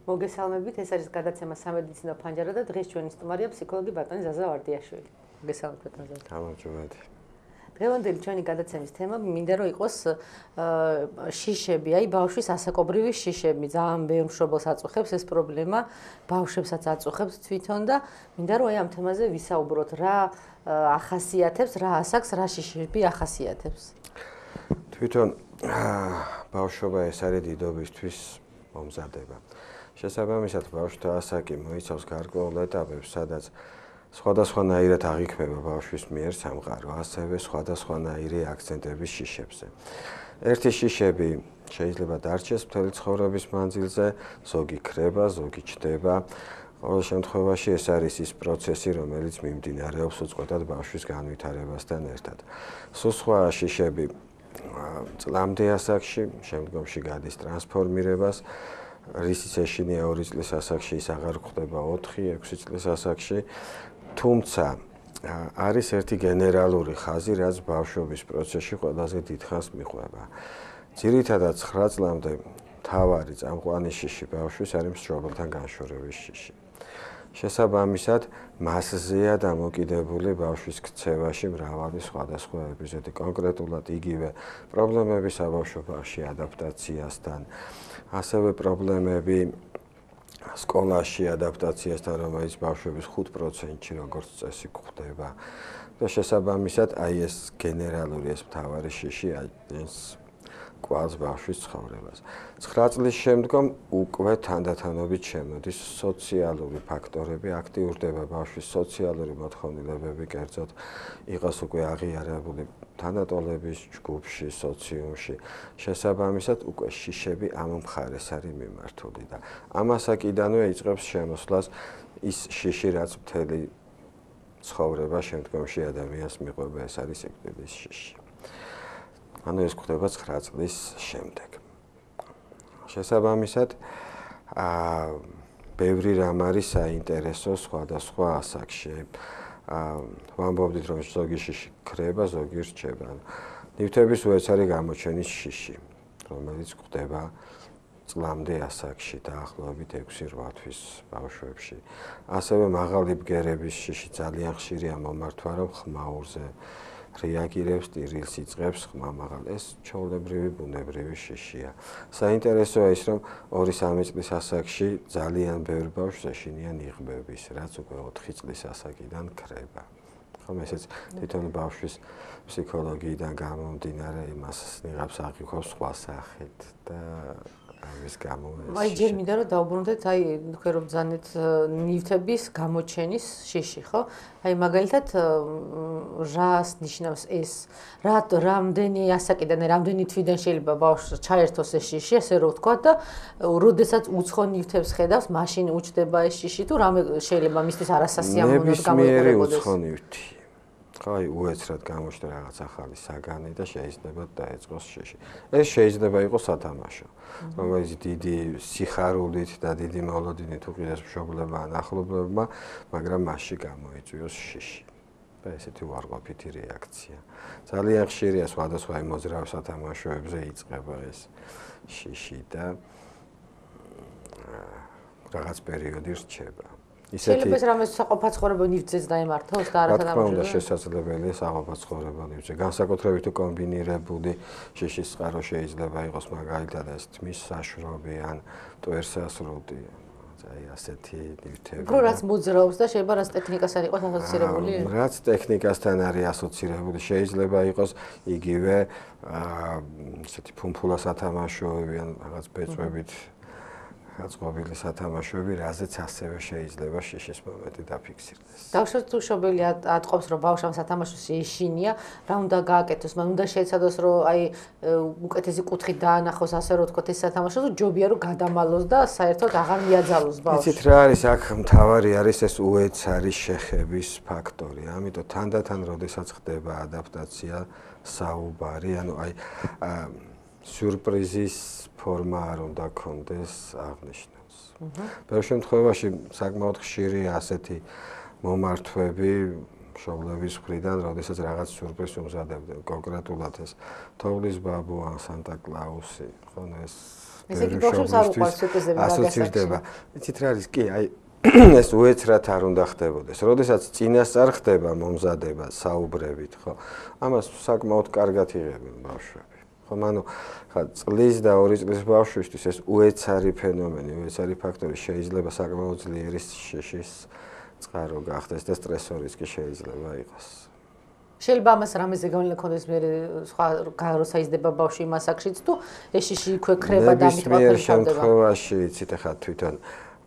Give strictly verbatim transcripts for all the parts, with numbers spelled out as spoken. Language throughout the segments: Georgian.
მოგესალმებით, ეს არის გადაცემა სამედიცინო ფანჯარა და დღეს ჩვენი სტუმარია ფსიქოლოგი ბატონი ზაზა ვარდიაშვილი. მოგესალმებით ბატონ ზაზა. გამარჯობათ. დღევანდელი ჩვენი გადაცემის თემა მინდა რომ იყოს შიშები, აი ბავშვის ასაკობრივი შიშები. ძალიან ბევრ მშობელს აწუხებს ეს პრობლემა, ბავშვებსაც აწუხებს თვითონ და მინდა რომ აი ამ თემაზე ვისაუბროთ, რა ახასიათებს, რა ასაკს, რა შიშები ახასიათებს. თვითონ ბავშვობა ეს არის დიდობისთვის მომზადება. შესაბამისად, ბავშვთა ასაკი მოიცავს გარკვეულ ეტაპებს, სადაც სხვადასხვანაირად აღიქმება ბავშვის მიერ სამყარო, ასევე სხვადასხვანაირი აქცენტების შიშებზე. ერთი შიშები შეიძლება დარჩეს მთელი ცხოვრების მანძილზე, ზოგი ქრება, ზოგი ჩდება. ყოველ შემთხვევაში ეს არის ის პროცესი, რომელიც მიმდინარეობს უწყვეტად ბავშვის განვითარებასთან ერთად. სულ სხვა შიშები წლამდე ასაკში, შემდგომში გადის ტრანსფორმირებას, რისიც ეშინია ორი წლის ასაკში, ის აღარ გვხდება ოთხი, ექვსი წლის ასაკში. თუმცა არის ერთი გენერალური ხაზი, რაც ბავშვობის პროცესში ყველაზე დიდხანს მიყვება. ძირითადად ცხრა წლამდე მთავარი წამყვანი შიში ბავშვის არის მშობელთან განშორების შიში. შესაბამისად, მასზეა დამოკიდებული ბავშვის ქცევაში მრავალი სხვადასხვა ეპიზოდი. კონკრეტულად იგივე პრობლემები საბავშვობაში ადაპტაციასთან, ასევე პრობლემები სკოლაში ადაპტაციასთან, რომელიც ბავშვების ხუთ პროცენტში როგორც წესი გვხვდება. და შესაბამისად, აი ეს გენერალური ეს მთავარი შიში აჩენს კვალს ბავშვის ცხოვრებას. ცხრა წლის შემდგომ უკვე თანდათანობით შემოდის სოციალური ფაქტორები, აქტიურდება ბავშვის სოციალური მოთხოვნილებები, კერძოდ იყოს უკვე აღიარებული თანატოლების ჯგუფში, სოციუმში. შესაბამისად, უკვე შიშები ამ მხარეს არის მიმართული და ამ ასაკიდანვე იწყებს შემოსვლას ის შიში, რაც მთელი ცხოვრება შემდგომში ადამიანს მიყვება, ეს არის სიკვდილის შიში. ანუ ეს გვხდება ცხრა წლის შემდეგ. შესაბამისად, აა ბევრი რამ არის საინტერესო სხვადასხვა ასაკში. აა ვამბობდით, რომ ზოგი შიში ქრება, ზოგი რჩება. ნივთების უეცარი გამოჩენის შიში, რომელიც გვხდება წლამდე ასაკში, დაახლოებით ექვსი რვა თვის ბავშვებში. ასევე მაღალი ბგერების შიში ძალიან ხშირია მომართვა, რომ ხმაურზე რეაგირებს, ტირილს იწყებს, ხმა მაღალ. ეს ჩვეულებრივი ბუნებრივი შიშია. საინტერესოა ის, რომ ორი სამი წლის ასაკში ძალიან ბევრ ბავშვს ეშინია ნიღბების, რაც უკვე ოთხი წლის ასაკიდან ქრება. ხომ ესეც თვითონ ბავშვის ფსიქოლოგიიდან გამომდინარე იმას ნიღაბს აღიქვავს სხვა სახით და ამის გამო ეს აი ჯერ მინდა რომ დავუბრუნდეთ, აი თქვენ რომ ბრძანეთ ნივთების გამოჩენის შიში, ხო? აი მაგალითად რას ნიშნავს ეს? რა რამდენი ასაკიდან, რამდენი თვიდან შეიძლება ბავშვს ჩაერთოს ეს შიში, ესე რომ ვთქვა და როდესაც უცხო ნივთებს ხედავს, მაშინ უჩდება ეს შიში თუ რამე შეიძლება მისთვის არასასიამოვნოდ გამოიყურებოდეს? უცხო ნივთი. აი უეცრად გამოჩნდა რაღაც ახალი საგანი და შეიძლება დაეწყოს შიში. ეს შეიძლება იყოს სათამაშო, რომელიც დიდი სიხარულით და დიდი მოლოდინით უყიდეს მშობლებმა ან ახლობლებმა, მაგრამ მასში გამოიწვიოს შიში. და ესეთი უარყოფითი რეაქცია. ძალიან ხშირია სხვადასხვა მოძრავ სათამაშოებზე იწყება ეს შიში და რაღაც პერიოდი რჩება. შეიძლება ეს რამე საყოფაცხოვრებო ნივთზეც დაემართოს და არა თანამშრომლობაზე. რა თქმა უნდა, შესაძლებელია საყოფაცხოვრებო ნივთზე. განსაკუთრებით თუ კომბინირებული შიშის წყარო შეიძლება იყოს მაგალითად ეს თმის საშრობი ან მტვერსასრუტი. აი ასეთი ნივთები. რო რაც მოძრაობს და შეიძლება რაც ტექნიკასთან იყოს ასოცირებული? რაც ტექნიკასთან არის ასოცირებული, შეიძლება იყოს იგივე ესეთი ფუმფულა სათამაშოები ან რაღაც ბეწვებით გაწყობილი სათამაშოები, რაზეც ასევე შეიძლება შიშის მომენტი დაფიქსირდეს. დავშოთ თუ შობელი ატყობს, რომ ბავშვამ სათამაშოს ეშინია, რა უნდა გააკეთოს? მან უნდა შეეცადოს, რომ აი უკეთესი კუთხით დაანახოს, ასე რომ ვთქვათ, ეს სათამაშო, თუ ჯობია რომ გადამალოს და საერთოდ აღარ მიაძალოს ბავშვს. იცით რა არის აქ მთავარი არის ეს უეცარი შეხების ფაქტორი. ამიტომ თანდათან, როდესაც ხდება ადაპტაცია, საუბარი, ანუ აი სიურპრიზის ფორმა არ უნდა კონდეს აღნიშნავს. ბევრ შემთხვევაში საკმაოდ ხშირია ასეთი მომართვები მშობლების მხრიდან, როდესაც რაღაც სიურპრიზს უმზადებდნენ. კონკრეტულად ეს თოვლის ბაბუ ან სანტა კლაუსი, ხო, ეს ესე იგი ბავშვებს არ უყვარს სიუპრიზები მაგას. ასოცირდება. იცით რა არის? კი, აი ეს უეცრად არ უნდა ხდებოდეს. როდესაც წინასწარ ხდება მომზადება საუბრებით, ხო? ამას საკმაოდ კარგად იღებენ ბავშვები. ხო, ანუ ხა წლის და ორი წლის ბავშვისთვის ეს უეცარი ფენომენი, უეცარი ფაქტორი შეიძლება საკმაოდ ძლიერი შიშის წყარო გახდეს და სტრესორის კი შეიძლება იყოს. შეიძლება ამას რამეზე გავლენა ქონდეს მე სხვა როცა იზრდება ბავშვი იმ ასაკშიც თუ ეს შიში იქვე ქრება და ამით ნებისმიერ შემთხვევაში იცით ახლა თვითონ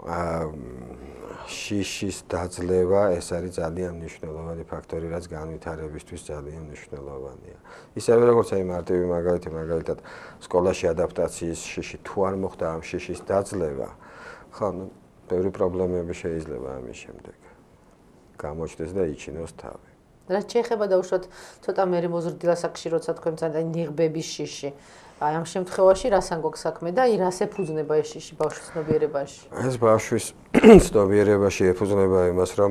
შიშის დაძლევა ეს არის ძალიან მნიშვნელოვანი ფაქტორი, რაც განვითარებისთვის ძალიან მნიშვნელოვანია. ისევე როგორც აი მარტივი მაგალითი, მაგალითად სკოლაში ადაპტაციის შიში თუ არ მოხდა ამ შიშის დაძლევა, ხო, ნუ ბევრი პრობლემები შეიძლება ამის შემდეგ გამოჩნდეს და იჩინოს თავი. რაც შეეხება დაუშვათ ცოტა მერე მოზრდილ ასაკში, როცა თქვენ ძალიან ნიღბების შიში. აი ამ შემთხვევაში რასან გვაქვს საქმე და აი რას ეფუძნება ეს შიში ბავშვის ცნობიერებაში? ეს ბავშვის ცნობიერებაში ეფუძნება იმას, რომ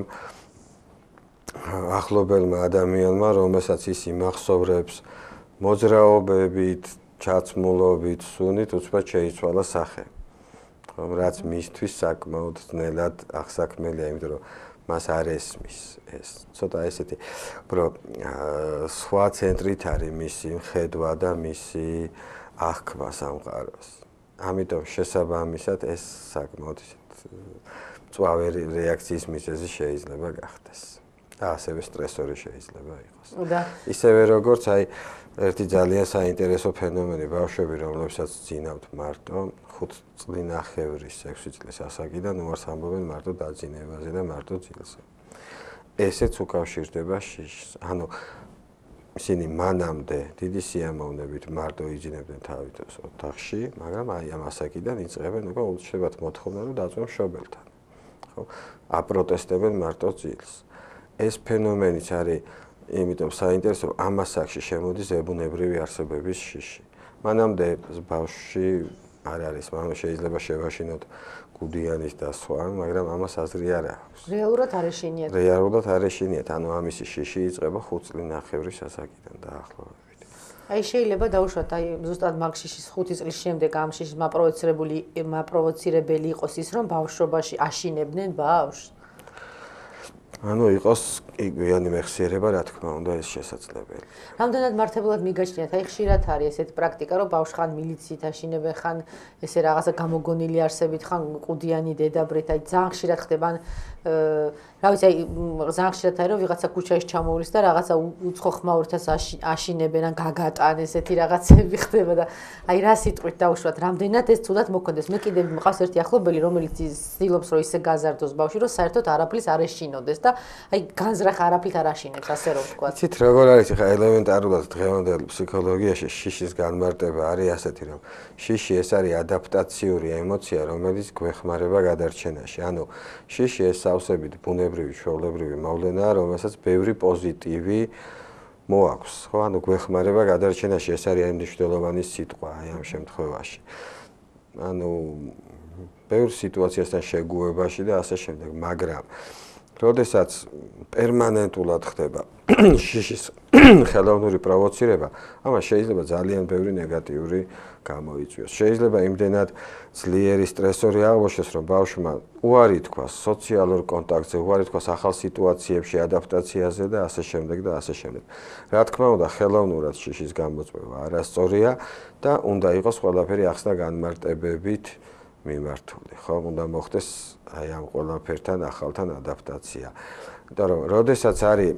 ახლობელმა ადამიანმა, რომელსაც ის იმახსოვრებს მოძრაობებით, ჩაცმულობით, სუნით, უცბად შეიცვალა სახე. ხომ, რაც მისთვის საკმაოდ ძნელად აღსაქმელია, იმიტომ რომ მას არ ესმის ეს. ცოტა ესეთი, რომ სხვა ცენტრით არის მისი ხედვა და მისი აღქმა სამყაროს. ამიტომ შესაბამისად ეს საკმაოდ მწვავე რეაქციის მიზეზი შეიძლება გახდეს. და ასევე სტრესორი შეიძლება იყოს. და ისევე როგორც აი ერთი ძალიან საინტერესო ფენომენი ბავშვები, რომლებსაც ძინავთ მარტო ხუთ წლინახევრის ექვსი წლის ასაკიდან უარს ამბობენ მარტო დაძინებაზე და მარტო ძილზე. ესეც უკავშირდება შიშს. ანუ ისინი მანამდე დიდი სიამოვნებით მარტო იძინებდნენ თავის ოთახში, მაგრამ აი ამ ასაკიდან იწყებენ უკვე ულჩნდებათ მოთხოვნა რომ დაწვენ მშობელთან. ხო? აპროტესტებენ მარტო ძილს. ეს ფენომენიც არის იმიტომ საინტერესო, ამ ასაკში შემოდის ზებუნებრივი არსებების შიში. მანამდე ბავშვში არ არის, მაგრამ შეიძლება შევაშინოთ გუდიანის და სხვა, მაგრამ ამას აზრი არ აქვს. რეალურად არ ეშინიათ. რეალურად არ ეშინიათ, ანუ ამისი შიში იწყება ხუთ წლინახევრის ასაკიდან დაახლოებით. აი შეიძლება დაუშვათ, აი ზუსტად მაგ შიშის ხუთი წლის შემდეგ ამ შიშის მაპროვოცირებული მაპროვოცირებელი იყოს ის, რომ ბავშვობაში აშინებდნენ ბავშვს. ანუ იყოს იგვიანი მეხსიერება, რა თქმა უნდა, ეს შესაძლებელი. რამდენად მართებულად მიგაჩნიათ, აი ხშირად არის ესეთი პრაქტიკა, რომ ბავშვს ხან მილიციით აშინებენ, ხან ესე რაღაცა გამოგონილი არსებით, ხან ყუდიანი დედაბრით, აი ძალიან ხშირად ხდება, ან რა ვიცი, აი ძალიან ხშირად არის, რომ ვიღაცა ქუჩაში ჩამოვლის და რაღაცა უცხო ხმაურთას აშინებენ, ან გაგატან, ესეთი რაღაცები ხდება და აი რა სიტყვით დაუშვათ, რამდენად ეს თუდად მოქონდეს. მე კიდევ მყავს ერთი ახლობელი, რომელიც ცდილობს, რომ ისე გაზარდოს ბავშვი, რომ საერთოდ არაფრის არ ეშინოდეს და აი განზრახ არაფრით არ აშინებს, ასე რომ ვთქვა. იცით როგორ არის ხა ელემენტარულად დღევანდელ ფსიქოლოგიაში შიშის განმარტება არის ასეთი, რომ შიში ეს არის ადაპტაციური ემოცია, რომელიც გვეხმარება გადარჩენაში. ანუ შიში ეს სავსებით ბუნებრივი, ჩვეულებრივი მოვლენაა, რომელსაც ბევრი პოზიტივი მოაქვს, ხო? ანუ გვეხმარება გადარჩენაში, ეს არის მნიშვნელოვანი სიტყვა აი ამ შემთხვევაში. ანუ ბევრ სიტუაციასთან შეგუებაში და ასე შემდეგ, მაგრამ როდესაც პერმანენტულად ხდება შიშის ხელოვნური პროვოცირება, ამას შეიძლება ძალიან ბევრი ნეგატიური გამოიწვიოს. შეიძლება იმდენად ძლიერი სტრესორი აღმოჩნდეს, რომ ბავშვმა უარი თქვას სოციალურ კონტაქტზე, უარი თქვას ახალ სიტუაციებში, ადაპტაციაზე და ასე შემდეგ და ასე შემდეგ. რა თქმა უნდა, ხელოვნურად შიშის გამოწვევა არასწორია და უნდა იყოს ყველაფერი ახსნა განმარტებებით მიმართული, ხო? უნდა მოხდეს აი ამ ყველაფერთან ახალთან ადაპტაცია. იმიტომ რომ როდესაც არის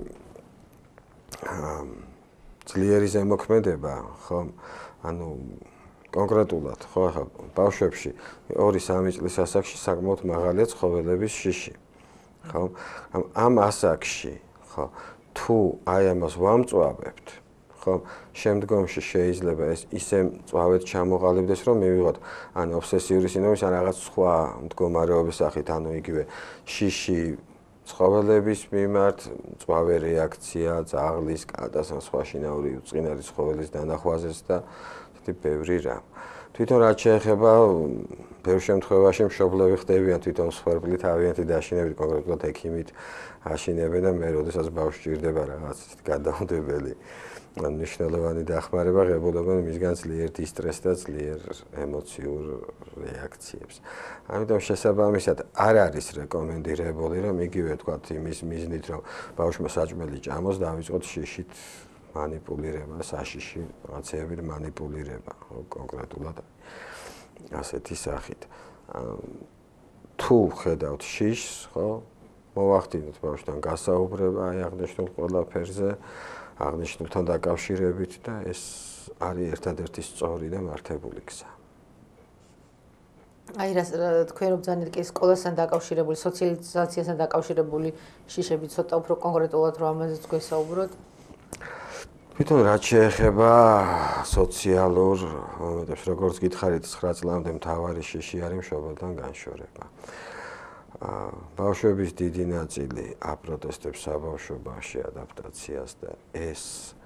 ძლიერი ზემოქმედება, ხო? ანუ კონკრეტულად, ხო, ახლა ბავშვებში ორი სამი წლის ასაკში საკმაოდ მაღალია ცხოველების შიში. ხო? ამ ასაკში, ხო, თუ აი ამას ვამწვავებთ, ხო, შემდგომში შეიძლება ეს ისე მწვავედ ჩამოყალიბდეს, რომ მივიღოთ ან ობსესიური სინდრომის, ან რაღაც სხვა მდგომარეობის სახით, ანუ იგივე შიში ცხოველების მიმართ, მწვავე რეაქცია, ძაღლის, კატას ან სხვა შინაური უწყინარი ცხოველის დანახვაზეც და ისეთი ბევრი რამ. თვითონ რაც შეეხება ბევრ შემთხვევაში მშობლები ხდებიან თვითონ სვერბლით, ავიანთით დაშინებით, კონკრეტულად ექიმით აშინებენ და მე როდესაც ბავშვი ჭირდება რაღაც გადაუდებელი მნიშვნელოვანი დახმარება ღებულობენ მისგან ძლიერ დისტრესს და ძლიერ ემოციურ რეაქციებს. ამიტომ შესაბამისად არ არის რეკომენდირებული, რომ იგივე თქვათ იმის მიზნით, რომ ბავშვმა საჭმელი ჭამოს, დავიწყოთ შიშით манипулირება, საშიში რაღაცეებით манипулირება, კონკრეტულად ასეთი სახით. თუ ხედავთ შიშს, ხო, მოვახდინოთ ბავშვთან გასაუბრება აი აღნიშნულ ყველაფერზე, აღნიშნულთან დაკავშირებით და ეს არის ერთადერთი სწორი და მართებული გზა. აი რა თქვენ რომ ძალიან კი სკოლასთან დაკავშირებული, სოციალიზაციასთან დაკავშირებული შიშები ცოტა უფრო კონკრეტულად რომ ამაზეც გვესაუბროთ. თვითონ რაც შეეხება სოციალურ მომენტებს, როგორც გითხარით, ცხრა წლამდე მთავარი შიში არის მშობელთან განშორება. ბავშვების დიდი ნაწილი აპროტესტებს საბავშვობაში ადაპტაციას და ეს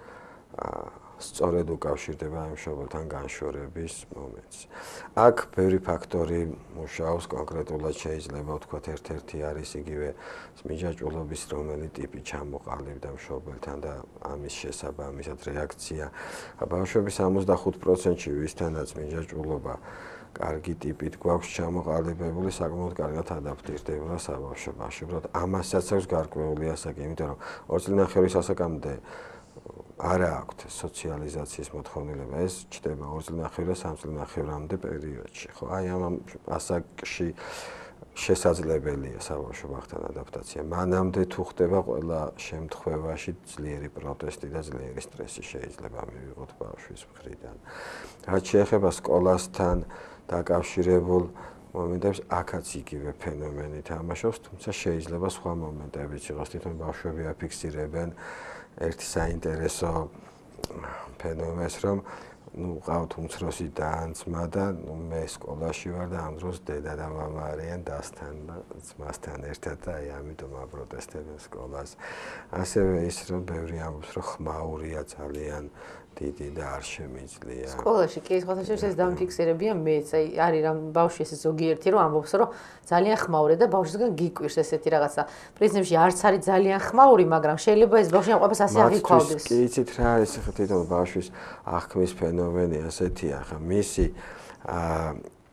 სწორედ უკავშირდება იმ მშობელთან განშორების მომენტს. აქ ბევრი ფაქტორი მუშაობს, კონკრეტულად შეიძლება ვთქვათ, ერთ-ერთი არის იგივე მიჯაჭვულობის რომელი ტიპი ჩამოყალიბდა მშობელთან და ამის შესაბამისად რეაქცია. ბავშვების ორმოცდახუთ პროცენტში ვისთანაც მიჯაჭვულობა კარგი ტიპით გვაქვს ჩამოყალიბებული, საკმაოდ კარგად ადაპტირდება საბავშვობაში. უბრალოდ ამასაც აქვს გარკვეული ასაკი, იმიტომ რომ ორ წლინახევრის ასაკამდე არა აქვთ სოციალიზაციის მოთხოვნილება. ეს ჩდება ორ წლინახევრი და სამ წლინახევრამდე პერიოდში. ხო, აი ამ ასაკში შესაძლებელია საბავშვო ბაღთან ადაპტაცია. მანამდე თუ ხდება ყველა შემთხვევაში ძლიერი პროტესტი და ძლიერი სტრესი შეიძლება მივიღოთ ბავშვის მხრიდან. რაც შეეხება სკოლასთან დაკავშირებულ მომენტებს, აქაც იგივე ფენომენი თამაშობს, თუმცა შეიძლება სხვა მომენტებიც იყოს. თვითონ ბავშვები აფიქსირებენ ერთი საინტერესო ფენომენს, რომ ნუ ყავთ უმცროსი და ძმა და ნუ მე სკოლაში ვარ და ამ დროს დედა და მამა არიან დასთან და ძმასთან ერთად და აი ამიტომ აპროტესტებენ სკოლას. ასევე ის რომ ბევრი ამბობს, რომ ხმაურია ძალიან დიდი და არ შემიძლია. სკოლაში კი სხვათა შორის ეს დამფიქსირებია მეც, აი არის რამ ბავშვი ესე ზოგიერთი რომ ამბობს, რომ ძალიან ხმაურია და ბავშვისგან გიკვირს ესეთი რაღაცა. პრინციპში არც არის ძალიან ხმაური, მაგრამ შეიძლება ეს ბავშვი ამ ყველაფერს ასე აღიქვავდეს. კი, იცით რა არის ხა თვითონ ბავშვის აღქმის ფენომენი ასეთია, ხა მისი აა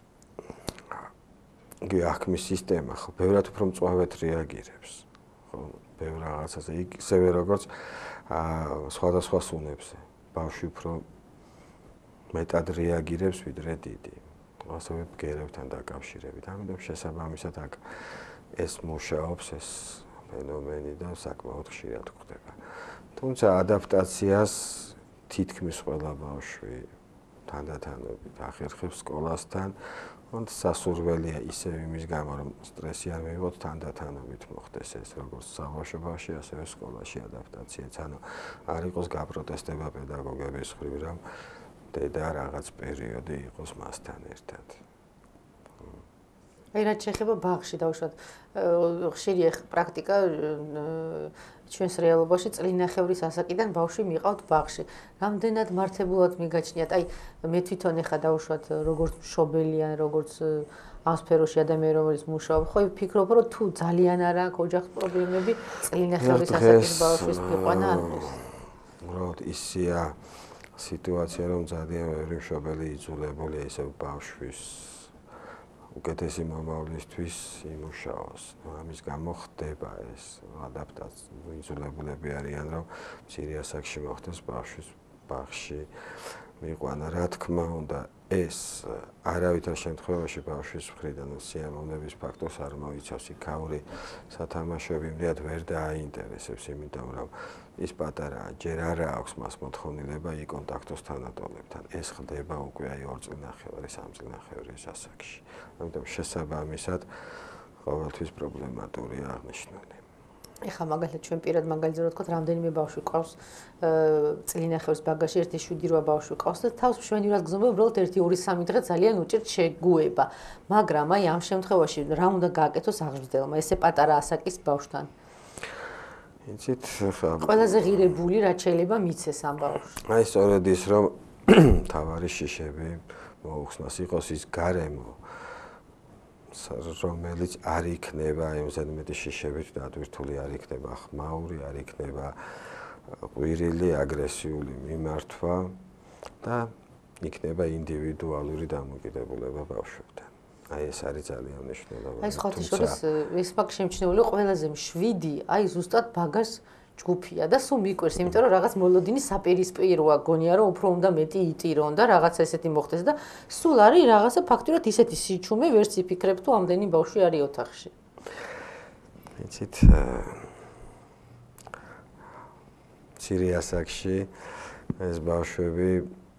გი აღქმის სისტემა ხო ბევრად უფრო მწვავედ რეაგირებს. ხო, ბევრ რაღაცაზე ისევე როგორც აა სხვადასხვა სუნებზე. ბავშვი უფრო მეტად რეაგირებს ვიდრე დიდი. ასევე ბგერებთან დაკავშირებით. ამიტომ შესაბამისად აქ ეს მუშაობს ეს ფენომენი და საკმაოდ ხშირად გვხდება. თუმცა ადაპტაციას თითქმის ყველა ბავშვი თანდათანობით ახერხებს სკოლასთან. ond სასურველია ისევ იმის გამო რომ სტრესი არ მივიღოთ თანდათანობით მოხდეს ეს როგორც საბავშვობაში ასევე სკოლაში ადაპტაციაც. ანუ არ იყოს გაპროტესტება პედაგოგების მხრივ რომ დედა რაღაც პერიოდი იყოს მასთან ერთად. აი რაც შეეხება ბაღში დავუშვათ ხშირია პრაქტიკა ჩვენს რეალობაში წლინახევრის ასაკიდან ბავშვი მიყავთ ბაღში. რამდენად მართებულად მიგაჩნიათ? აი მე თვითონ ეხა დავუშვათ როგორც მშობელი ან როგორც ამ სფეროში ადამიანი რომელიც მუშაობს, ხო ვფიქრობ რომ თუ ძალიან არ აქვს ოჯახის პრობლემები წლინახევრის ასაკის ბავშვის მიყვანა არ არის. უბრალოდ ისია სიტუაცია რომ ძალიან ბევრი მშობელი იძულებულია ისევ ბავშვის უკეთესი მომავლისთვის იმუშაოს. ამის გამო ხდება ეს ადაპტაცია. იძულებულები არიან რომ მცირე ასაკში მოხდეს ბავშვის ბაღში მიყვანა. რა თქმა უნდა, ეს არავითარ შემთხვევაში ბავშვის მხრიდან სიამოვნების ფაქტორს არ მოიცავს. იქაური სათამაშოები იმდენად ვერ დააინტერესებს, იმიტომ რომ ის პატარაა, ჯერ არ აქვს მას მოთხოვნილება იკონტაქტოს თანატოლებთან. ეს ხდება უკვე აი ორ წლინახევრის, სამ წლინახევრის ასაკში. ამიტომ შესაბამისად ყოველთვის პრობლემატურია აღნიშნული. ეხლა მაგალითად ჩვენ პირად მაგალითად რო ვთქვათ, რამდენიმე ბავშვი ყავს წლინახევრის ბაგაში, ერთი შვიდი რვა ბავშვი ყავს და თავს მშვენივრად გზნობენ, უბრალოდ ერთი ორი სამი დღე ძალიან უჭირთ შეგუება. მაგრამ აი ამ შემთხვევაში რა უნდა გააკეთოს აღზრდელმა, ესე პატარა ასაკის ბავშვთან? იცით, ხა ყველაზე ღირებული რაც შეიძლება მიცეს ამ ბავშვს. აი სწორედ ის რომ თავარი შიშები მოუხსნას იყოს ის გარემო რომელიც არ იქნება იმზად მეტი შიშებით დადვირთული არ იქნება ხმაური არ იქნება ყვირილი, აგრესიული მიმართვა და იქნება ინდივიდუალური დამოკიდებულება ბავშვებთან. აი ეს არის ძალიან მნიშვნელოვანი. აი სხვა შორის ეს მაგ შემჩნეული ყველაზე მშვიდი, აი ზუსტად ბაგას ჯგუფია და სულ მიკვირს, იმიტომ რომ რაღაც მოლოდინი საპირისპიროა, გონია რომ უფრო უნდა მეტი იტირონ და რაღაც ესეთი მოხდეს და სულ არის რაღაცა ფაქტურად ისეთი სიჩუმე, ვერც იფიქრებ თუ ამდენი ბავშვი არის ოთახში. იცით სირიასაკში ეს ბავშვები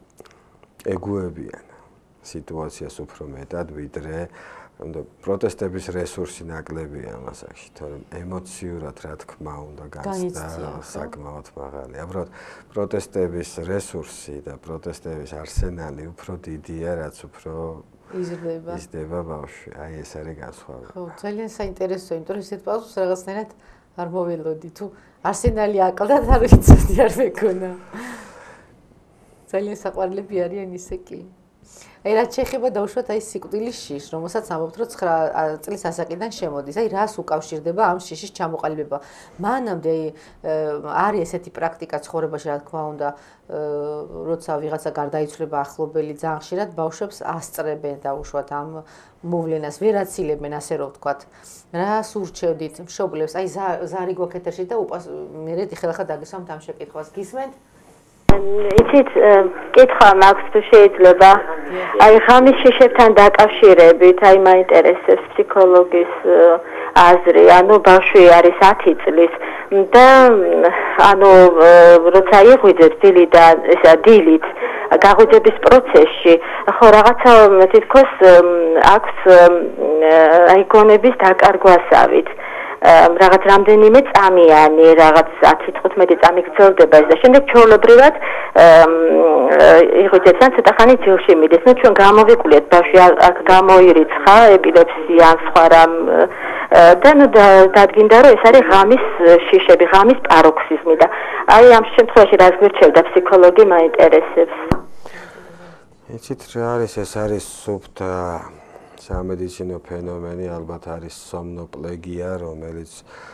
ეგუებიან სიტუაციას უფრო მეტად, ვიდრე პროტესტების რესურსი ნაკლებია ამ ასაკში, თორემ ემოციურად რა თქმა უნდა გაცდა საკმაოდ მაღალია. უბრალოდ პროტესტების რესურსი და პროტესტების არსენალი უფრო დიდია, რაც უფრო იზრდება. იზრდება ბავშვი. აი ეს არის განსხვავება. ხო, ძალიან საინტერესოა, იმიტომ რომ ისეთ ბავშვს რაღაცნაირად არ მოველოდი, თუ არსენალი აკლდათ არ ვიცოდი არ მეკონა. ძალიან საყვარლები არიან ისე კი. აი რაც შეეხება დავუშვათ აი სიკვდილის შიშს, რომელსაც ამბობთ რომ ცხრა წლის ასაკიდან შემოდის. აი რას უკავშირდება ამ შიშის ჩამოყალიბება? მანამდე არის ესეთი პრაქტიკა ცხოვრებაში, რა თქმა უნდა, როცა ვიღაცა გარდაიცვლება ახლობელი, ძალიან ხშირად ბავშვებს ასწრებენ დავუშვათ ამ მოვლენას, ვერ აცილებენ, ასე რომ ვთქვათ. რას ურჩევდით მშობლებს? აი ზარი გვაქვს ეთერში და მე ხელახლა დაგესვამთ ამ შეკითხვას. გისმენთ? იცით, კითხვა მაქვს თუ შეიძლება. აი ღამის შიშებთან დაკავშირებით, აი მაინტერესებს ფსიქოლოგის აზრი, ანუ ბავშვი არის ათი წლის და ანუ როცა იღვიძებს დილიდან, ესა დილით გაღვიძების პროცესში, ხო რაღაცა თითქოს აქვს აი გონების დაკარგვასავით. რაღაც რამდენიმე წამიანი, რაღაც ათი თხუთმეტი წამი გრძელდება ეს და შემდეგ ჩვეულებრივად იღვიძებს ან ცოტა ხანი ძილში მიდის. ნუ ჩვენ გამოვიკვლიეთ ბავშვი აქ გამოირიცხა ეპილეფსია ან სხვა რამ და ნუ დადგინდა რომ ეს არის ღამის შიშები, ღამის პაროქსიზმი და აი ამ შემთხვევაში რას გვირჩევდა ფსიქოლოგი მაინტერესებს. იცით რა არის ეს არის სუფთა სამედიცინო ფენომენი, ალბათ არის სომნოპლეგია, რომელიც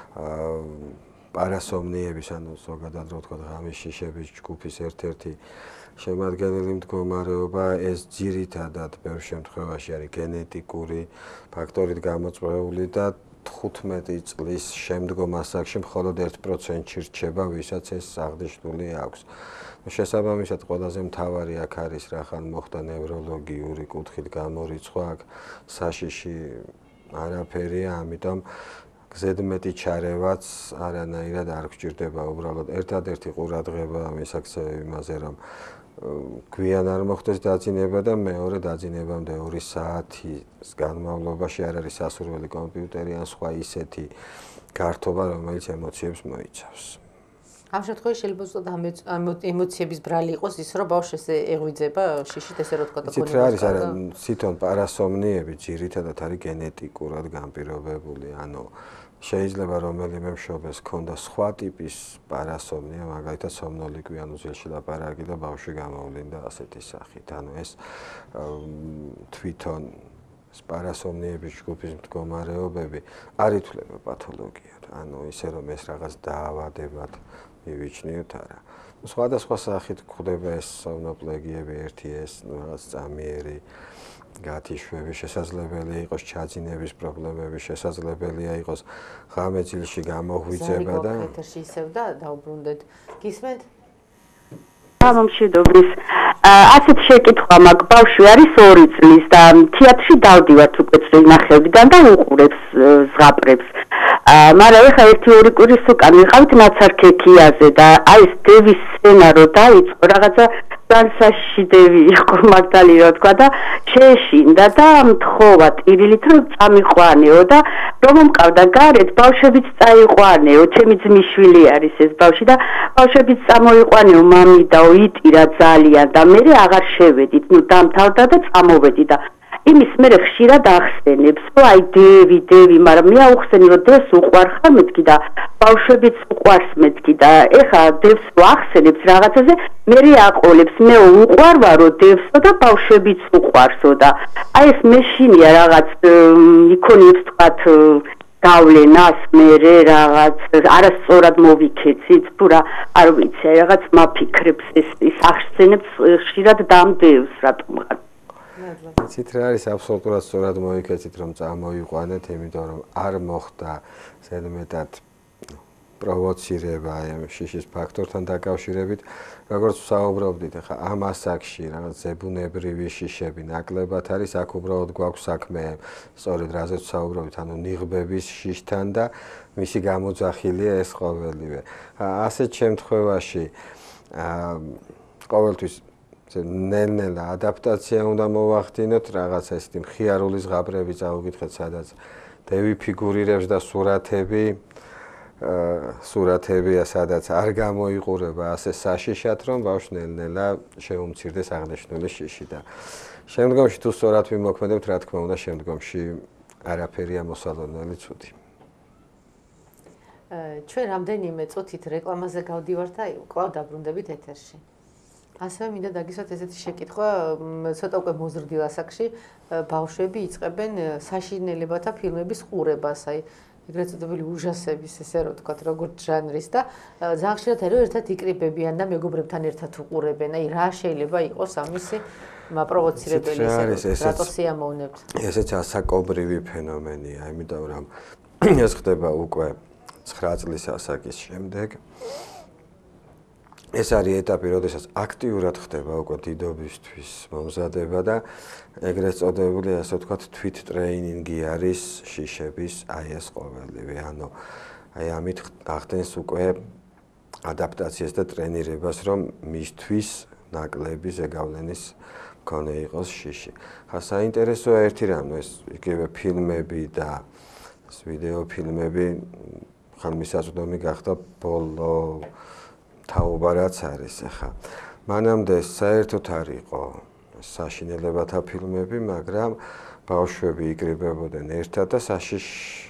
პარასომნიების, ანუ ზოგადად რო ვთქვათ, ღამის შიშების ჯგუფის ერთ-ერთი შემადგენელი მდგომარეობა, ეს ძირითადად ბევრ შემთხვევაში არის გენეტიკური ფაქტორით გამოწვეული და თხუთმეტი წლის შემდგომ ასაკში მხოლოდ ერთ პროცენტში რჩება, ვისაც ეს აღნიშნული აქვს. შესაბამისად, ყველაზე მთავარი აქ არის რა ხან მოხდა ნევროლოგიური კუთხით გამორიცხვა, აქ საშიში არაფერია, ამიტომ ზედმეტი ჩარევაც არანაირად არ გვჭირდება. უბრალოდ ერთადერთი ყურადღება მისაქცევ იმაზე, რომ გვიან არ მოხდეს დაძინება და მეორე დაძინებამდე ორი საათის განმავლობაში არ არის სასურველი კომპიუტერი ან სხვა ისეთი გართობა, რომელიც ემოციებს მოიცავს. ამ შემთხვევაში შეიძლება ზუსტად ამ ემოციების ბრალი იყოს ის, რომ ბავშვს ეღვიძება შიშით, ესე რომ თქვა და გონიოს. იცით რა არის, არა, თვითონ პარასომნიები ძირითადად არის გენეტიკურად განპირობებული, ანუ შეიძლება რომელიმე მშობელს ქონდა სხვა ტიპის პარასომნია, მაგალითად სომნოლიკვი, ანუ ძილში ლაპარაკი და ბავშვი გამოვლინდა ასეთი სახით. ანუ ეს თვითონ პარასომნიების ჯგუფის მდგომარეობები არ ითვლება პათოლოგიად, ანუ ისე რომ ეს რაღაც დაავადებად მივიჩნიოთ არა. სხვადასხვა სახით გვხვდება ეს სომნოპლეგიები, ერთი ეს რაღაც წამიერი გათიშვები, შესაძლებელი იყოს ჩაძინების პრობლემები, შესაძლებელია იყოს ღამე ძილში გამოღვიძება და ეთერში ისევ და დაუბრუნდეთ. გისმენთ? გამომშვიდობის. ასეთ შეკითხვა მაქვს, ბავშვი არის ორი წლის და თეატრში დავდივართ უკვე წინახევრიდან და უყურებს ზღაპრებს. მაგრამ ეხლა ერთი ორი კვირის უკან ვიყავით ნაცარქექიაზე და აი ეს დევის სცენა რო დაიწყო, რაღაცა განსაში დევი იყო მართალი რა თქვა და შეეშინდა და მთხოვა ტირილით რომ წამიყვანეო და რომ მომყავდა გარეთ ბავშვებიც წაიყვანეო, ჩემი ძმისშვილი არის ეს ბავშვი და ბავშვებიც წამოიყვანეო მამიდაო, იტირა ძალიან და მე აღარ შევედით, ნუ დამთავრდა და წამოვედი და იმის მერე ხშირად ახსენებს, რომ აი დევი, დევი, მაგრამ მე აუხსენი რომ დევს უყვარ ხარ მეთქი და ბავშვებიც უყვარს მეთქი და ეხა დევს რო ახსენებს რაღაცაზე, მე აყოლებს, მე უყვარ ვარო დევსო და ბავშვებიც უყვარსო და აი ეს მეშინია რაღაც იქონიებს თქვათ დავლენას მე რაღაც არასწორად მოვიქეცით თუ რა არ ვიცი რაღაც მაფიქრებს ეს ის ახსენებს ხშირად დამდევს რატომღაც იცით რა არის აბსოლუტურად სწორად მოვიქეცით რომ წამოიყვანეთ იმიტომ რომ არ მოხდა ზედმეტად პროვოცირება ამ შიშის ფაქტორთან დაკავშირებით როგორც ვსაუბრობდით ახლა ამ ასაკში რაღაც ზებუნებრივი შიშები ნაკლებად არის აქ უბრალოდ გვაქვს საქმე სწორედ რაზეც ვსაუბრობთ ანუ ნიღბების შიშთან და მისი გამოძახილია ეს ყოველივე ასეთ შემთხვევაში ყოველთვის ნელ-ნელა ადაპტაცია უნდა მოვახდინოთ რაღაცა ესეთი მხიარული ზღაპრები წავიკითხეთ სადაც დევი ფიგურირებს და სურათები სურათებია სადაც არ გამოიყურება ასე საშიშად რომ ბავშვს ნელ-ნელა შეუმცირდეს აღნიშნული შიში და შემდგომში თუ სწორად ვიმოქმედებთ რა თქმა უნდა შემდგომში არაფერია მოსალოდნელი ცუდი ჩვენ რამდენიმე წუთით რეკლამაზე გავდივართ და კვლავ დაბრუნდებით ეთერში ასევე მინდა დაგისვათ ესეთი შეკითხვა ცოტა უკვე მოზრდილ ასაკში ბავშვები იწყებენ საშინელებათა ფილმების ყურებას აი ეგრეთ წოდებული ужасების ესე რომ ვთქვათ როგორც ჟანრის და ძალიან ხშირად ერო ერთად იკრიბებიან და მეგობრებთან ერთად უყურებენ აი რა შეიძლება იყოს ამისი მაპროვოცირებელი ესე რატო სიამოვნებთ ესეც ასაკობრივი ფენომენია იმიტომ რომ ეს ხდება უკვე ცხრა წლის ასაკის შემდეგ ეს არის ეტაპი, როდესაც აქტიურად ხდება უკვე დიდობისთვის მომზადება და ეგრეთ წოდებული, ასე ვთქვათ, თვით ტრეინინგი არის შიშების აი ეს ყოველივე. ანუ აი ამით ახდენს უკვე ადაპტაციას და ტრენირებას, რომ მისთვის ნაკლები ზეგავლენის მქონე იყოს შიში. ხა საინტერესოა ერთი რამ, ეს იგივე ფილმები და ვიდეო ფილმები ხან მისაწვდომი გახდა ბოლო თაობა რაც არის ახლა. მანამდე საერთოდ არ იყო საშინელებათა ფილმები, მაგრამ ბავშვები იკრიბებოდნენ ერთად და საშიშ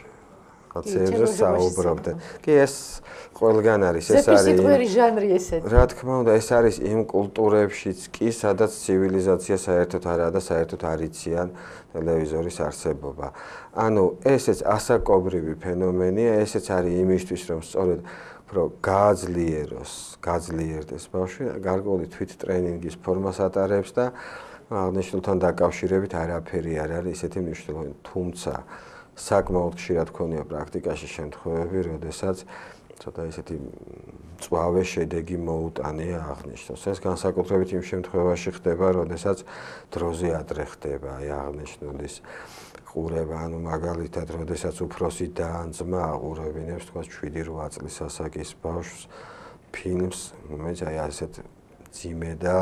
კაცებზე საუბრობდნენ. კი ეს ყველგან არის, ეს არის სეპისიტყვერი ჟანრი ესეთი. რა თქმა უნდა, ეს არის იმ კულტურებშიც კი, სადაც ცივილიზაცია საერთოდ არაა და საერთოდ არ იციან ტელევიზორის არსებობა. ანუ ესეც ასაკობრივი ფენომენია, ესეც არის იმისთვის, რომ სწორედ რომ გააძლიეროს, გაძლიერდეს ბავშვი, გარკვეული თვით ტრენინგის ფორმას ატარებს და აღნიშნულთან დაკავშირებით არაფერი არ არის ისეთი მნიშვნელოვანი. თუმცა საკმაოდ ხშირად ქონია პრაქტიკაში შემთხვევები, როდესაც ცოტა ისეთი მწვავე შედეგი მოუტანია აღნიშნულს. ეს განსაკუთრებით იმ შემთხვევაში ხდება, როდესაც დროზე ადრე ხდება აი აღნიშნულის ყურება, ანუ მაგალითად, როდესაც უფროსი და ძმა აყურებინებს, თქვა შვიდი რვა წლის ასაკის ბავშვს ფილმს, რომელიც აი ასეთ ძიმე და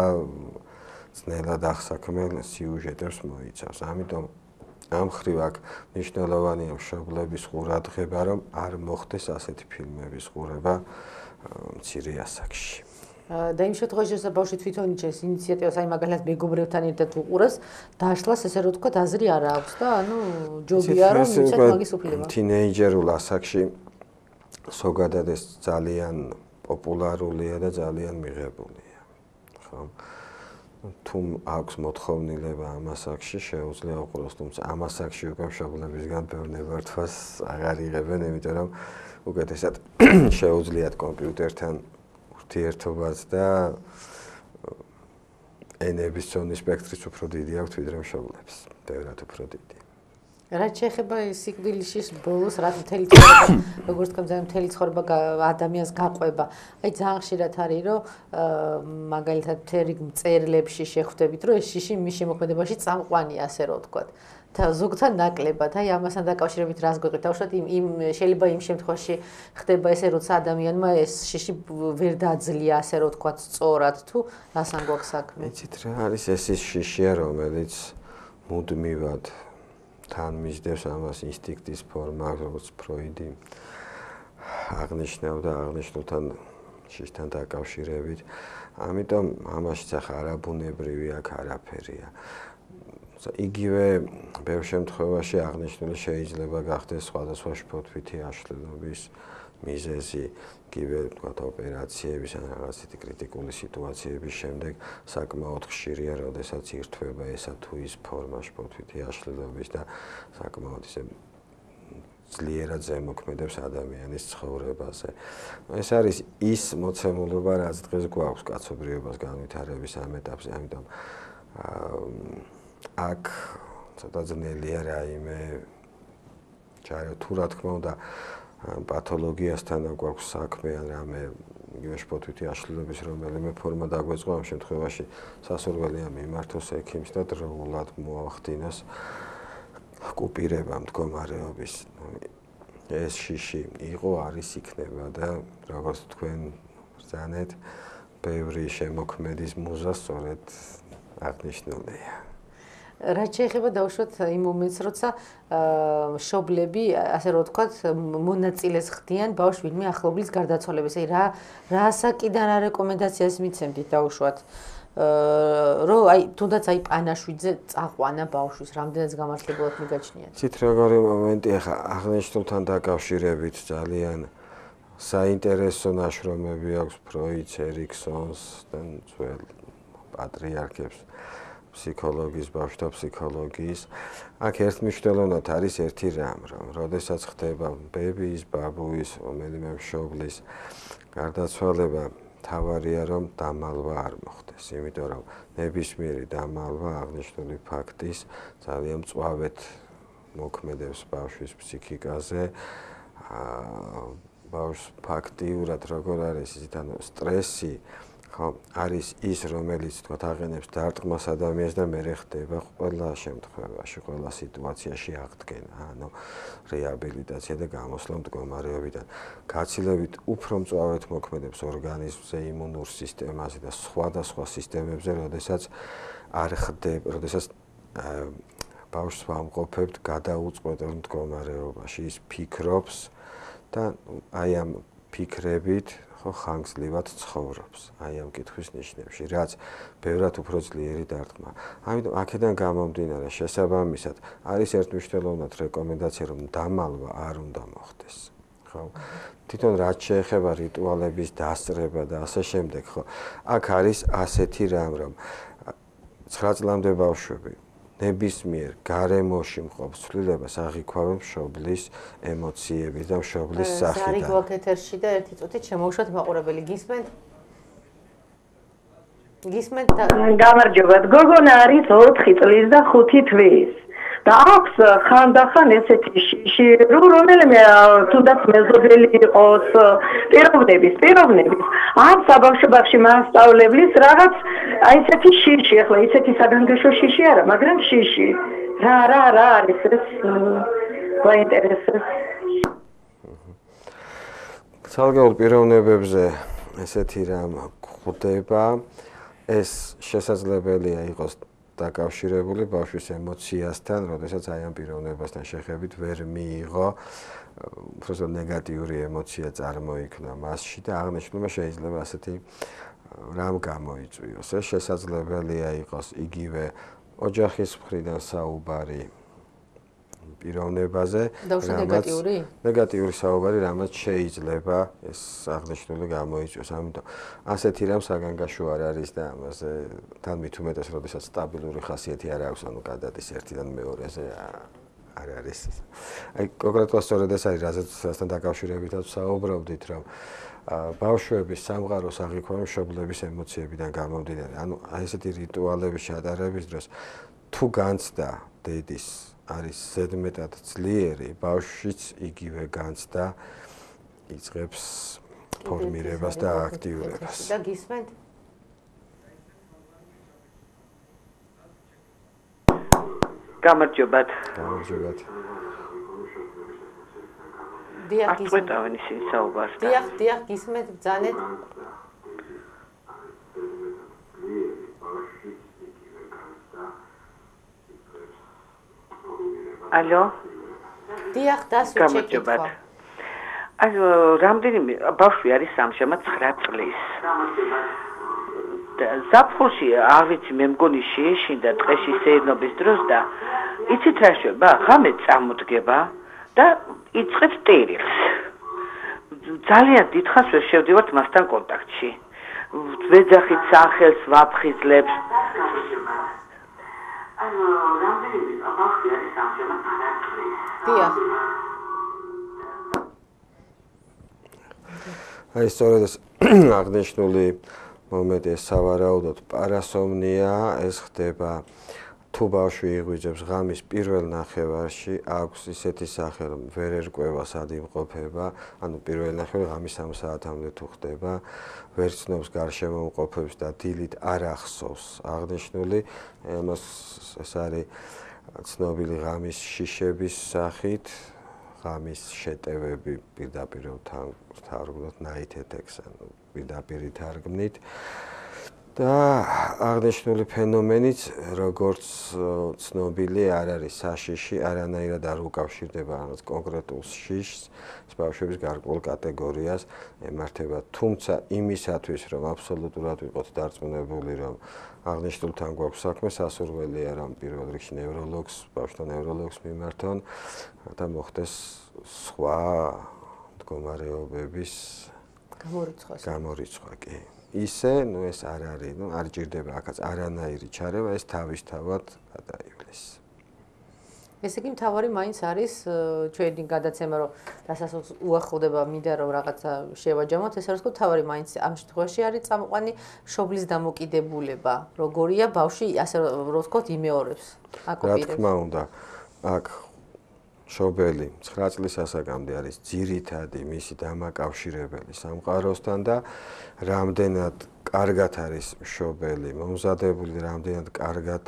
ძნელად აღსაქმელ სიუჟეტებს მოიცავს. ამიტომ ამ ხრივ აქ მნიშვნელოვანია მშობლების ყურადღება, რომ არ მოხდეს ასეთი ფილმების ყურება მცირე ასაკში. და იმ შემთხვევაში, რომ ბავშვი თვითონ იჩენს ინიციატივას, აი მაგალითად მეგობრებთან ერთად უყურებს, დაშლას ესე რომ თქვა აზრი არ აქვს და ანუ ჯობია რომ მიცეთ მაგის უფლება. თინეიჯერულ ასაკში ზოგადად ეს ძალიან პოპულარულია და ძალიან მიღებულია. ხო? თუ აქვს მოთხოვნილება ამ ასაკში შეუძლია უყუროს, თუმცა ამ ასაკში უკვე მშობლებისგან ბევრნებართვას აღარ იღებენ, იმიტომ რომ უკეთესად შეუძლიათ კომპიუტერთან ურთიერთობას და ენების ზონის სპექტრიც უფრო დიდი აქვს ვიდრე მშობლებს, ბევრად უფრო დიდი. რაც შეეხება სიკვდილის ბოლოს, რაც მთელი ცხოვრება, როგორც თქვა, ძალიან მთელი ცხოვრება ადამიანს გაყვება. აი ძალიან ხშირად არის, რომ მაგალითად მთელი მწერლებში შეხვდებით, რომ ეს შიში მის შემოქმედებაში წამყვანია, ასე რომ ვთქვათ. და ზოგთან ნაკლებად, აი ამასთან დაკავშირებით რას გეტყვით? თავშოთ იმ იმ შეიძლება იმ შემთხვევაში ხდება ესე, როცა ადამიანმა ეს შიში ვერ დაძლია, ასე რომ ვთქვათ, სწორად თუ რასთან გვაქვს საქმე? იცით რა არის ეს ის შიშია, რომელიც მუდმივად თან მისდევს ამას ინსტინქტის ფორმა, როგორც ფროიდი აღნიშნავდა აღნიშნულთან შიშთან დაკავშირებით. ამიტომ ამაშიც ახლა არაბუნებრივი აქ არაფერია. იგივე ბევრ შემთხვევაში აღნიშნული შეიძლება გახდეს სხვადასხვა შფოთვითი აშლილობის მიზეზი, იგივე თქვათ ოპერაციების ან რაღაცეთი კრიტიკული სიტუაციების შემდეგ საკმაოდ ხშირია, როდესაც ირთვება ესა თუ ის ფორმა შფოთვითი აშლილობის და საკმაოდ ისე ძლიერად ზემოქმედებს ადამიანის ცხოვრებაზე. ეს არის ის მოცემულობა, რაც დღეს გვაქვს კაცობრიობას განვითარების ამ ეტაპზე, ამიტომ აქ ცოტა ძნელია რაიმე ჩაირო თუ რა თქმა უნდა პათოლოგიასთან გვაქვს საქმე ან რამე იგივე შფოთვითი აშლილობის რომელიმე ფორმა დაგვეწყო ამ შემთხვევაში სასურველია მიმართოს ექიმს და დროულად მოახდინოს კუპირება მდგომარეობის ეს შიში იყო არის იქნება და როგორც თქვენ ბრძანეთ ბევრი შემოქმედის მუზა სწორედ აღნიშნულია რაც შეიძლება დავუშვათ იმ მომენტს, როცა მშობლები, ასე რომ ვთქვათ, მონაწილეს ხდიან ბავშვ ვინმე ახლობლის გარდაცვალებას. აი რა რა ასაკიდან რა რეკომენდაციას მიცემდით დავუშვათ? რომ აი თუნდაც აი პანაშვიდზე წაყვანა ბავშვის, რამდენიც გამართლებულად მიგაჩნიათ? ცით როგორი მომენტი ახლა აღნიშნულთან დაკავშირებით ძალიან საინტერესო ნაშრომები აქვს ფროიდს,ერიქსონს და ძველ პატრიარქებს. ფსიქოლოგიის, ბავშვთა ფსიქოლოგიის. აქ ერთმნიშვნელოვნად არის ერთი რამ, რომ როდესაც ხდება ბებიის, ბაბუის, რომელიმე მშობლის გარდაცვალება, თავარია რომ დამალვა არ მოხდეს, იმიტომ რომ ნებისმიერი დამალვა აღნიშნული ფაქტის ძალიან მწვავედ მოქმედებს ბავშვის ფსიქიკაზე. ბავშვს ფაქტიურად როგორ არის ისეთ ანუ სტრესი ხო არის ის რომელიც თქვა აღენებს დარტყმას ადამიანს და მერე ხდება ყველა შემთხვევაში ყველა სიტუაციაში აღდგენა ანუ რეაბილიტაცია და გამოსვლა მდგომარეობიდან გაცილებით უფრო მწვავედ მოქმედებს ორგანიზმზე იმუნურ სისტემაზე და სხვადასხვა სისტემებზე როდესაც არ ხდება როდესაც ბავშვს ვამყოფებთ გადაუწყვეტელ მდგომარეობაში ის ფიქრობს და აი ამ ფიქრებით ხო ხანგრძლივად ცხოვრობს აი ამ კითხვის ნიშნებში რაც ბევრად უფრო ძლიერი დარტყმა ამიტომ აქედან გამომდინარე შესაბამისად არის ერთმნიშვნელოვნად რეკომენდაცია რომ დამალვა არ უნდა მოხდეს ხო თვითონ რაც შეეხება რიტუალების დასწრება და ასე შემდეგ ხო აქ არის ასეთი რამ რომ ცხრა წლამდე ბავშვები ნებისმიერ გარემოში მყოფ ცვლილებას აღიქვამენ მშობლის ემოციების და მშობლის სახიდან. ზარი გვაქვს ეთერში და ერთი წუთით შემოვუშვათ მაყურებელი. გისმენთ? გისმენთ და გამარჯობა. გოგონა არის ოთხი წლის და ხუთი თვის. და აქვს ხანდახან ესეთი შიში, რომელიმე თუნდაც მეზობელი იყოს, პიროვნების, პიროვნების. ამ საბავშვობაში მასწავლებლის რაღაც აი ესეთი შიში, ახლა ისეთი საგანგაშო შიში არა, მაგრამ შიში. რა რა რა არის ეს? გვაინტერესებს. ცალკეულ პიროვნებებზე ესეთი რამ გვხვდება, ეს შესაძლებელია იყოს დაკავშირებული ბავშვის ემოციასთან, როდესაც აი ამ პიროვნებასთან შეხებით ვერ მიიღო უბრალოდ ნეგატიური ემოცია წარმოიქმნა მასში და აღნიშნულმა შეიძლება ასეთი რამ გამოიწვიოს. ეს შესაძლებელია იყოს იგივე ოჯახის მხრიდან საუბარი პიროვნებაზე, რამაც ნეგატიური საუბარი, რამაც შეიძლება ეს აღნიშნული გამოიწვიოს. ამიტომ ასეთი რამ საგანგაშო არ არის და ამაზე თან მით უმეტეს, როდესაც სტაბილური ხასიათი არ აქვს, ანუ გადადის ერთიდან მეორეზე არ არის. აი კონკრეტულად სწორედ ეს არის, რაზეც დაკავშირებითაც საუბრობდით, რომ ბავშვების სამყაროს აღიქვამენ მშობლების ემოციებიდან გამომდინარე. ანუ აი ესეთი რიტუალების ჩატარების დროს თუ განცდა დედის არის ზედმეტად ძლიერი, ბავშვიც იგივე განცდა იწყებს ფორმირებას და აქტიურებას. და გისმენთ? გამარჯობათ. გამარჯობათ. დიახ, გისმენთ. ახლა ისინი საუბარს. დიახ, დიახ, გისმენთ, ბრძანეთ. ალო. დიახ, დასვით შეკითხვა. ანუ რამდენიმე ბავშვი არის ამჟამად ცხრა წლის. ზაფხულში არ ვიცი მე მგონი შეეშინდა ტყეში სეირნობის დროს და იცით რა შეება? ღამე წამოდგება და იწყებს ტერიხს. ძალიან დიდხანს ვერ შევდივართ მასთან კონტაქტში. ვეძახით სახელს, ვაფხიზლებს. ანუ რამდენიმე ბავშვი არის ამჟამად ცხრა წლის. დიახ. აი სწორედ ეს აღნიშნული მომენტი ეს სავარაუდოდ პარასომნია, ეს ხდება თუ ბავშვი იღვიძებს ღამის პირველ ნახევარში, აქვს ისეთი სახე, რომ ვერ ერკვევა სად იმყოფება, ანუ პირველ ნახევარში ღამის სამ საათამდე თუ ხდება, ვერ ცნობს გარშემოუყოფებს და დილით არ ახსოვს აღნიშნული, ამას ეს არის ცნობილი ღამის შიშების სახით, ღამის შეტევები პირდაპირ ვთარგმნოთ night attacks, ანუ პირდაპირ თარგმნით. და აღნიშნული ფენომენიც როგორც ცნობილი არ არის საშიში, არანაირად არ უკავშირდება რაღაც კონკრეტულ შიშს, ბავშვების გარკვეულ კატეგორიას ემართება, თუმცა იმისათვის, რომ აბსოლუტურად ვიყოთ დარწმუნებული, რომ აღნიშნულთან გვაქვს საქმე, სასურველია, რომ პირველ რიგში ნევროლოგს, ბავშვთა ნევროლოგს მიმართონ და მოხდეს სხვა მდგომარეობების გამორიცხვა. გამორიცხვა, კი. ისე, ну ეს არ არის, ну არ ჭირდება აქაც არანაირი ჩარევა, ეს თავისთავად გადაივლის. ესე იგი მთავარი მაინც არის ჩვენი გადაცემა, რომ დასასრულს უახლოვდება, მინდა რომ რაღაცა შევაჯამოთ, ეს არის რომ მთავარი მაინც ამ შემთხვევაში არის წამყვანი მშობლის დამოკიდებულება, როგორია ბავშვი, ასე რომ ვთქვათ, იმეორებს, აკოპირებს. რა თქმა უნდა, აქ მშობელი ცხრა წლის ასაკამდე არის ძირითადი მისი დამაკავშირებელი სამყაროსთან და რამდენად კარგად არის მშობელი მომზადებული, რამდენად კარგად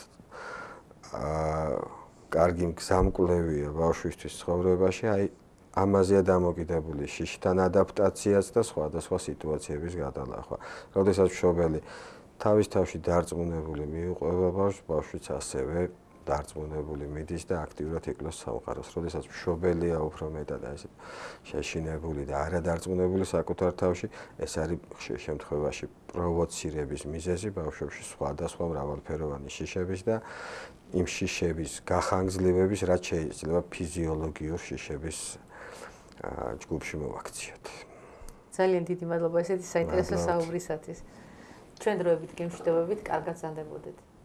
აა კარგი გზამკვლევია ბავშვისთვის ცხოვრებაში, აი ამაზეა დამოკიდებული შიშთან ადაპტაციაც და სხვადასხვა სიტუაციების გადალახვა. როდესაც მშობელი თავის თავში დარწმუნებული მიუყვება ბავშვს, ბავშვიც ასევე დარწმუნებული მიდის და აქტიურად იკლავს სამყაროს. როდესაც მშობელია უფრო მეტად ესე შეშინებული და არადარწმუნებული საკუთარ თავში, ეს არის ხშირ შემთხვევაში პროვოცირების მიზეზი ბავშვებში სხვადასხვა მრავალფეროვანი შიშების და იმ შიშების გახანგრძლივების, რაც შეიძლება ფიზიოლოგიურ შიშების ჯგუფში მოვაქციოთ. ძალიან დიდი მადლობა ესეთი საინტერესო საუბრისათვის. ჩვენ დროებით გემშვიდობებით, კარგად ზანდებოდეთ.